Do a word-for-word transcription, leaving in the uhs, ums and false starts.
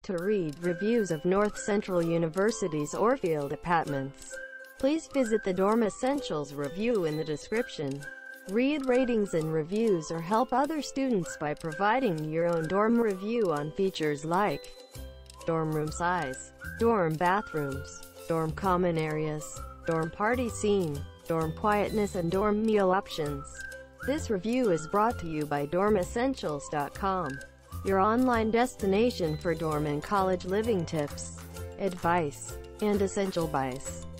To read reviews of North Central University's Orfield apartments, please visit the Dorm Essentials review in the description. Read ratings and reviews or help other students by providing your own dorm review on features like dorm room size, dorm bathrooms, dorm common areas, dorm party scene, dorm quietness and dorm meal options. This review is brought to you by dorm essentials dot com, your online destination for dorm and college living tips, advice, and essential buys.